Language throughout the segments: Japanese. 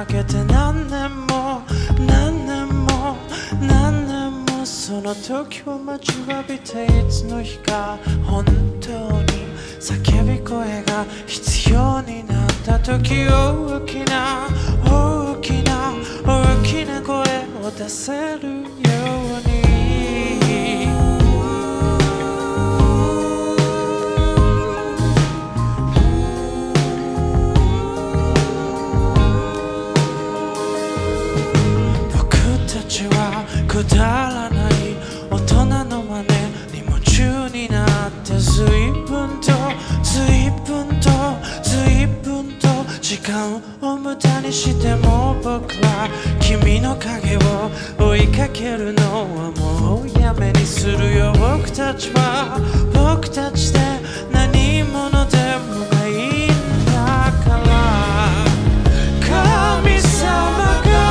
かけて何年も何年も何年もその時を待ちわびて、いつの日か本当に叫び声が必要になった時、大きな大きな大きな声を出せるように。くだらない大人の真似に夢中になって、随分と随分と随分と時間を無駄にしても、僕ら君の影を追いかけるのはもうやめにするよ。僕たちは僕たちで何者でもないんだから、神様が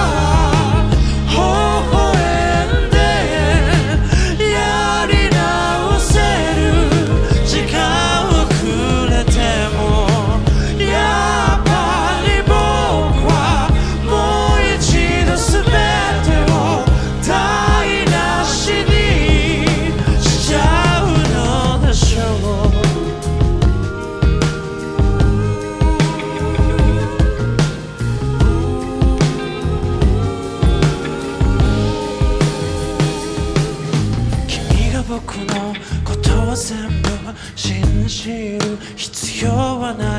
僕のことを全部信じる必要はない。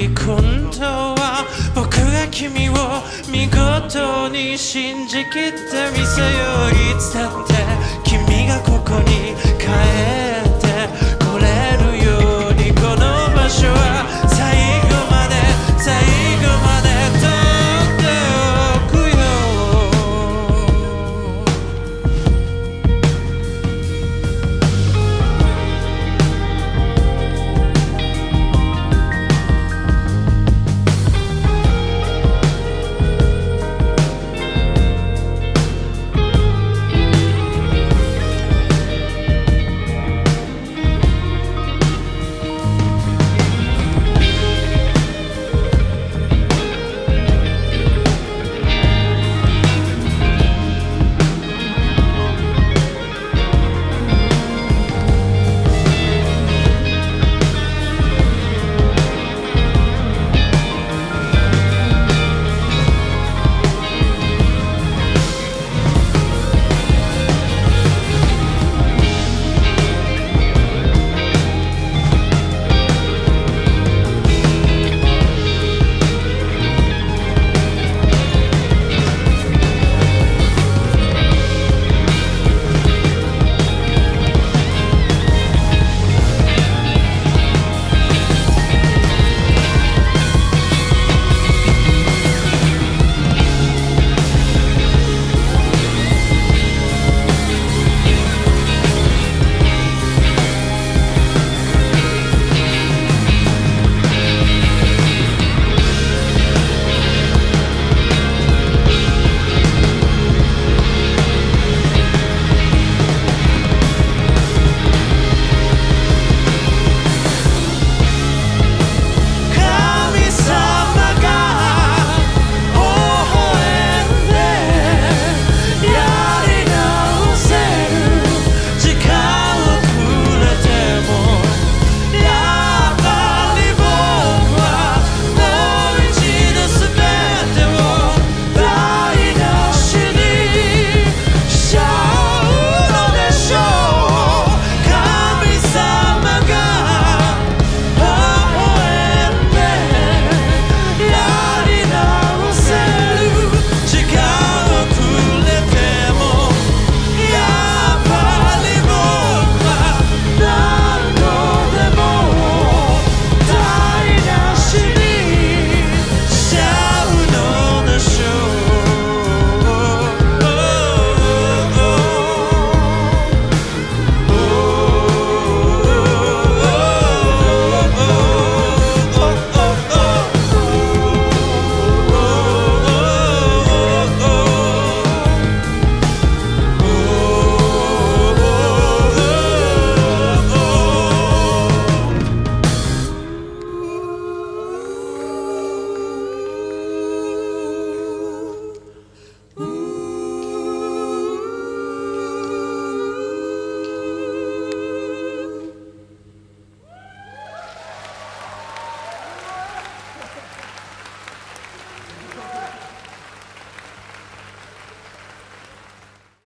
今度は僕が君を見事に信じきってみせよう。いつだって